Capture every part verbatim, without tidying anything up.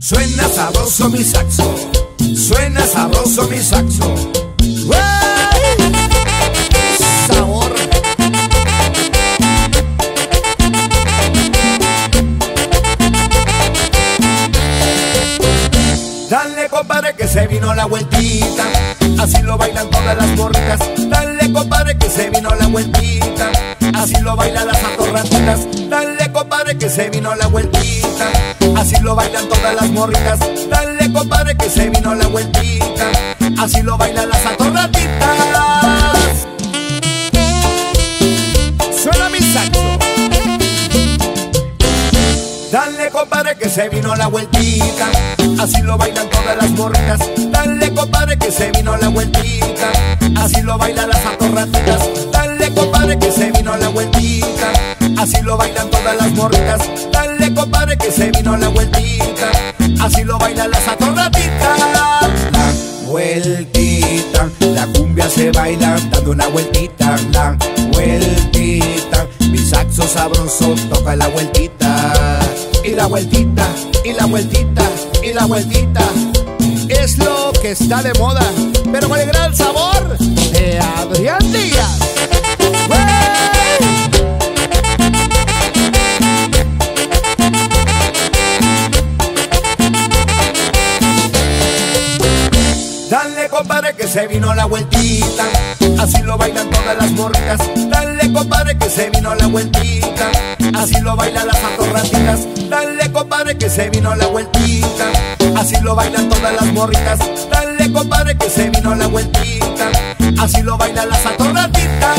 Suena sabroso mi saxo, suena sabroso mi saxo. ¡Wey! Sabor. Dale compadre que se vino la vueltita, así lo bailan todas las morritas. Dale compadre que se vino la vueltita, así lo bailan las atorrantitas. Dale compadre que se vino la vueltita, así lo bailan todas las morritas. Dale compadre que se vino la vueltita, así lo bailan las atorrantitas. Suena mi saxo. Dale compadre que se vino la vueltita, así lo bailan todas las morritas. Dale compadre que se vino la vueltita, así lo bailan las atorrantitas. Dale compadre que se vino la vueltita, así lo bailan todas las morritas. Dale compadre que se vino la vueltita, así lo bailan las atorrantitas. La vueltita, la cumbia se baila dando una vueltita. La vueltita, mi saxo sabroso toca la vueltita. Y la vueltita, y la vueltita, y la vueltita es lo que está de moda, pero con el gran sabor de Adrián Díaz. ¡Wey! Dale compadre que se vino la vueltita, así lo bailan todas las morritas. Dale compadre que se vino la vueltita, así lo bailan las atorrantitas. Dale compadre que se vino la vueltita, así lo bailan todas las morritas. Dale compadre que se vino la vueltita, así lo bailan las atorrantitas.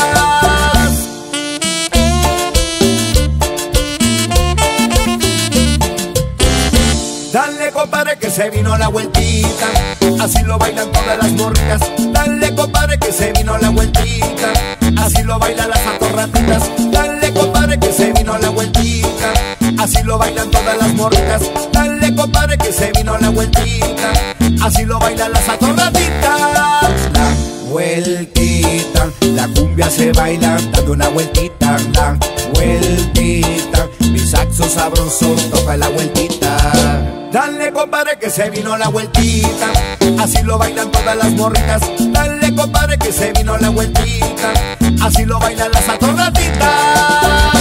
Dale compadre que se vino la vueltita, así lo bailan todas las morritas. Dale compadre que se vino la vueltita, así lo bailan las atorrantitas. Dale compadre que se vino la vueltita, así lo bailan todas las morritas. Dale compadre que se vino la vueltita, así lo bailan las atorrantitas. La vueltita, la cumbia se baila dando una vueltita. La vueltita, mi saxo sabroso toca la vueltita. Dale compadre que se vino la vueltita, así lo bailan todas las morritas. Dale compadre que se vino la vueltita, así lo bailan las atorrantitas.